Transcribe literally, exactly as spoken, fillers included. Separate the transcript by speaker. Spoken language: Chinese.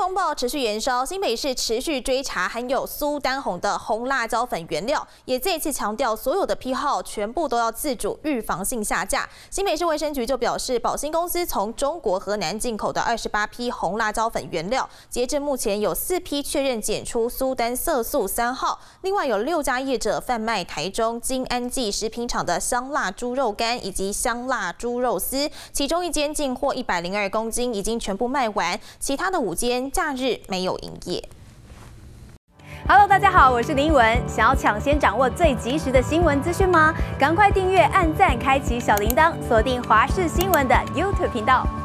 Speaker 1: 风暴持续延烧，新北市持续追查含有苏丹红的红辣椒粉原料，也再次强调所有的批号全部都要自主预防性下架。新北市卫生局就表示，宝兴公司从中国河南进口的二十八批红辣椒粉原料，截至目前有四批确认检出苏丹色素三号，另外有六家业者贩卖台中金安记食品厂的香辣猪肉干以及香辣猪肉丝，其中一间进货一百零二公斤，已经全部卖完，其他的五间假日没有营业。
Speaker 2: Hello， 大家好，我是林依文。想要抢先掌握最及时的新闻资讯吗？赶快订阅、按赞、开启小铃铛，锁定华视新闻的 YouTube 频道。